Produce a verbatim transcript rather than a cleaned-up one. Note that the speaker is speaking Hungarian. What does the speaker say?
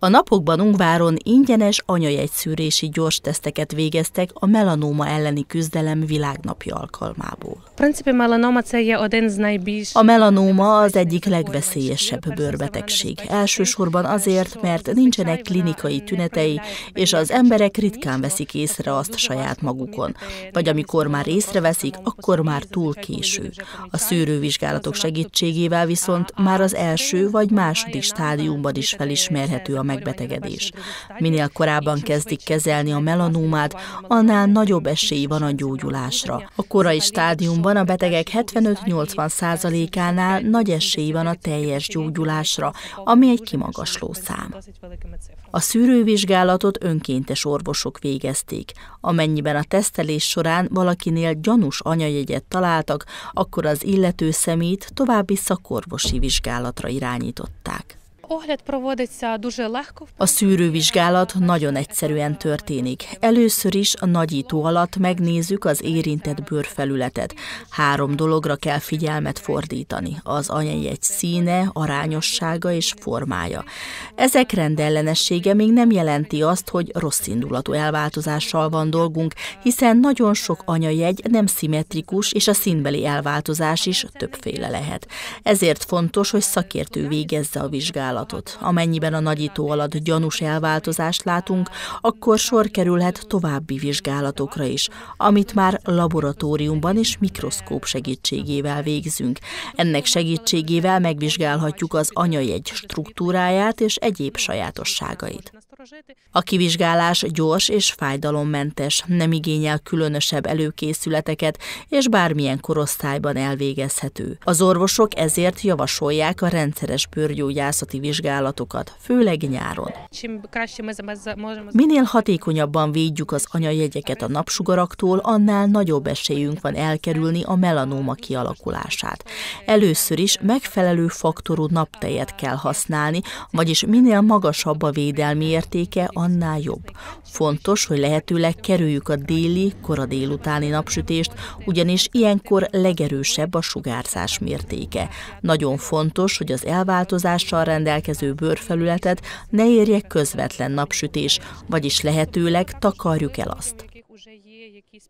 A napokban Ungváron ingyenes anyajegyszűrési gyors teszteket végeztek a melanóma elleni küzdelem világnapja alkalmából. A melanóma az egyik legveszélyesebb bőrbetegség. Elsősorban azért, mert nincsenek klinikai tünetei, és az emberek ritkán veszik észre azt saját magukon. Vagy amikor már észreveszik, akkor már túl késő. A szűrővizsgálatok segítségével viszont már az első vagy második stádiumban is felismerhető a megbetegedés. Minél korábban kezdik kezelni a melanómát, annál nagyobb esély van a gyógyulásra. A korai stádiumban a betegek hetvenöt-nyolcvan százalékánál nagy esély van a teljes gyógyulásra, ami egy kimagasló szám. A szűrővizsgálatot önkéntes orvosok végezték. Amennyiben a tesztelés során valakinél gyanús anyajegyet találtak, akkor az illető személyt további szakorvosi vizsgálatra irányították. A szűrővizsgálat nagyon egyszerűen történik. Először is a nagyító alatt megnézzük az érintett bőrfelületet. Három dologra kell figyelmet fordítani: az anyajegy színe, arányossága és formája. Ezek rendellenessége még nem jelenti azt, hogy rosszindulatú elváltozással van dolgunk, hiszen nagyon sok anyajegy nem szimmetrikus, és a színbeli elváltozás is többféle lehet. Ezért fontos, hogy szakértő végezze a vizsgálatot. Amennyiben a nagyító alatt gyanús elváltozást látunk, akkor sor kerülhet további vizsgálatokra is, amit már laboratóriumban és mikroszkóp segítségével végzünk. Ennek segítségével megvizsgálhatjuk az anyajegy struktúráját és egyéb sajátosságait. A kivizsgálás gyors és fájdalommentes, nem igényel különösebb előkészületeket, és bármilyen korosztályban elvégezhető. Az orvosok ezért javasolják a rendszeres bőrgyógyászati vizsgálatokat, főleg nyáron. Minél hatékonyabban védjük az anyajegyeket a napsugaraktól, annál nagyobb esélyünk van elkerülni a melanóma kialakulását. Először is megfelelő faktorú naptejet kell használni, vagyis minél magasabb a védelmi értéke, annál jobb. Fontos, hogy lehetőleg kerüljük a déli, kora délutáni napsütést, ugyanis ilyenkor legerősebb a sugárzás mértéke. Nagyon fontos, hogy az elváltozással rendelkező bőrfelületet ne érje közvetlen napsütés, vagyis lehetőleg takarjuk el azt.